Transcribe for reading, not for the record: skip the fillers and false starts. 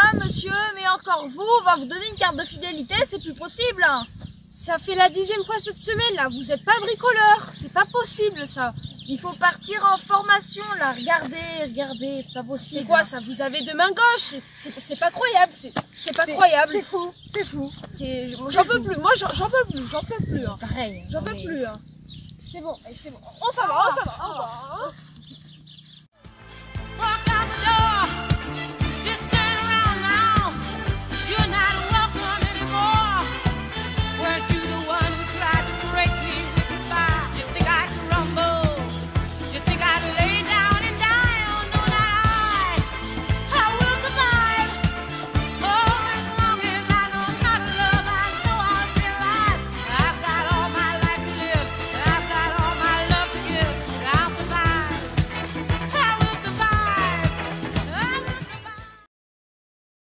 monsieur, mais encore vous, on va vous donner une carte de fidélité, c'est plus possible. Ça fait la 10e fois cette semaine là, vous êtes pas bricoleur, c'est pas possible ça. Il faut partir en formation là, regardez, c'est pas possible. C'est quoi ça? Vous avez deux mains gauches, c'est pas croyable, c'est pas croyable. C'est fou. J'en peux plus, moi j'en peux plus. Hein. Pareil. J'en peux plus. Hein. C'est bon, c'est bon. On s'en va.